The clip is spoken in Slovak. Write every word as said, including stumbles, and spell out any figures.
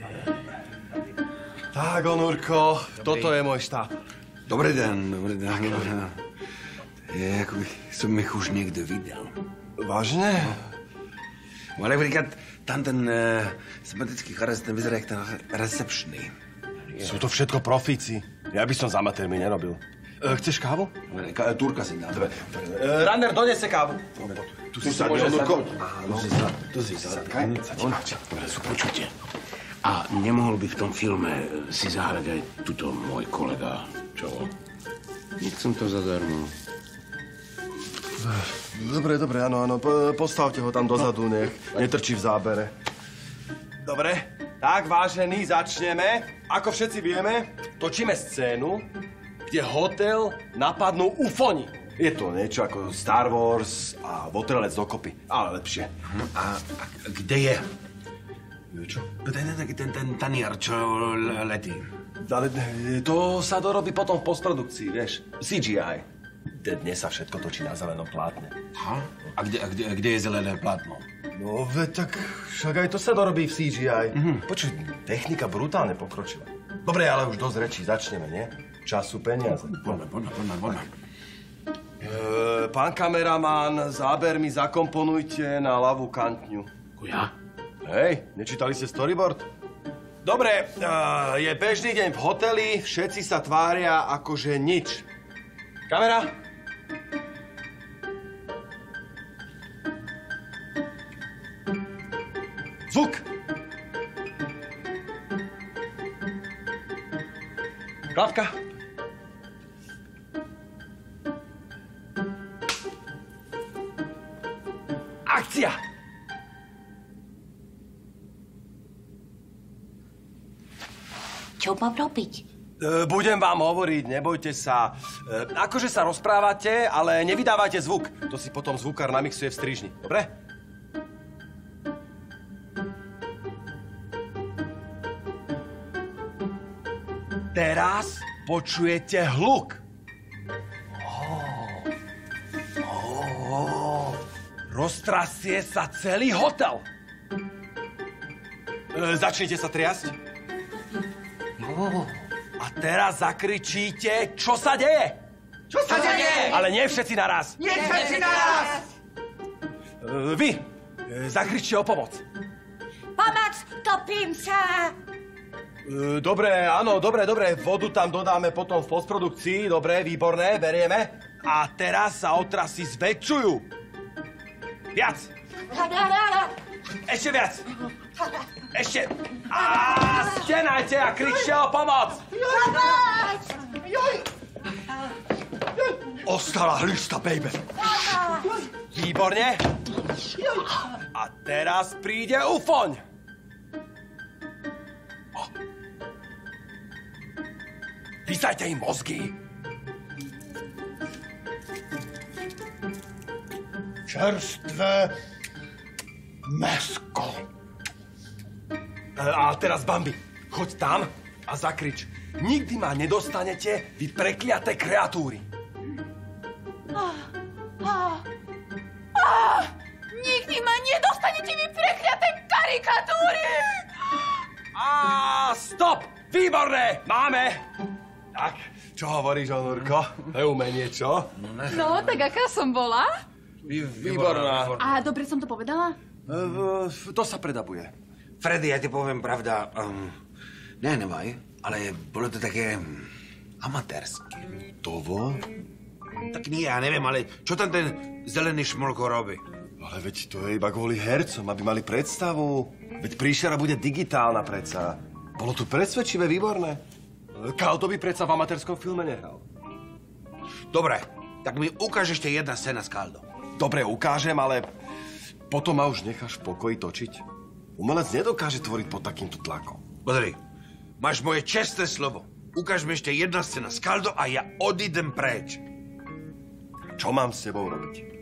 Tak, Onurko, toto je môj štáb. Dobrý den, dobrý den. Je, jako jsem jich už někde viděl. Vážně? No, ale říkat, tam ten uh, sympatický charaz, ten vyzerá jak ten recepčný. Sú to všetko profíci. Ja by som za amatérmi nerobil. E, chceš kávu? Turka si dá. Dobre. E, Runner, donese kávu. Tu si sa, Onurko. Áno, tu si sa. Dobre, sú počutie. A nemohol by v tom filme si zahrať aj tuto môj kolega, čo? Nechcem to zadarmo. Dobre, dobre, áno, áno. Postavte ho tam dozadu, nech netrčí v zábere. Dobre, tak vážení, začneme. Ako všetci vieme, točíme scénu, kde hotel napadnú ufoni. Je to niečo ako Star Wars a Votrelec dokopy, ale lepšie. A, a kde je? Čo? Ten, ten, ten, ten tanier, čo letí. Ale to sa dorobí potom v postprodukcii, vieš. C G I. Dnes sa všetko točí na zelenom plátne. Ha? A kde, a kde, a kde je zelené plátno? No, veď tak však aj to sa dorobí v C G I. Mm-hmm. Počuj, technika brutálne pokročila. Dobre, ale už dosť rečí, začneme, nie? Času, peniaze. Poďme, poďme, poďme, poďme. E, pán kameraman, záber mi zakomponujte na ľavú kantňu. Ja? Hej, nečítali ste storyboard? Dobre, uh, je bežný deň v hoteli, všetci sa tvária akože nič. Kamera? Zvuk! Klapka! Akcia! Čo mám robiť? E, budem vám hovoriť, nebojte sa. E, akože sa rozprávate, ale nevydávajte zvuk. To si potom zvukár namixuje v strižni. Dobre? Teraz počujete hluk. Oh. Oh. Roztrasie sa celý hotel. E, začnite sa triasť. A teraz zakričíte, čo sa deje? Čo sa deje? Ale nie všetci naraz. Nie všetci naraz. E, vy, e, zakričte o pomoc. Pomoc, topím sa. E, dobre, áno, dobre, dobre. Vodu tam dodáme potom v postprodukcii. Dobre, výborné, berieme. A teraz sa otrasy zväčšujú. Viac. Ešte viac. Ešte. A stenajte a kričte o pomoc. Pomoc! Ostala hlista, baby. Výborne. A teraz príde ufoň. Vysajte im mozgy. Čerstvé mäsko. A teraz, Bambi, choď tam a zakrič. Nikdy ma nedostanete, vy prekliaté kreatúry. Oh, oh, oh, nikdy ma nedostanete, vy prekliaté karikatúry! A stop! Výborné! Máme! Tak, čo hovoríš, Onurko? To je umenie, čo? No, tak aká som bola? Výborná. A dobre som to povedala? Uh, to sa predabuje. Freddy, ja ti poviem pravda, um, ne, nevaj, ale bolo to také amatérske. Tovo? Tak nie, ja neviem, ale čo tam ten zelený šmolko robí? Ale veď to je iba kvôli hercom, aby mali predstavu. Veď príšera bude digitálna predsa. Bolo to presvedčivé, výborné. Kal to by predsa v amatérskom filme nehral. Dobre, tak mi ukáž ešte jedna scéna s Kaldom. Dobre, ukážem, ale potom ma už necháš v pokoji točiť. Umelec nedokáže tvoriť pod takýmto tlakom. Pozri, máš moje čestné slovo. Ukáž mi ešte jedna scéna s Kaldom a ja odídem preč. Čo mám s tebou robiť?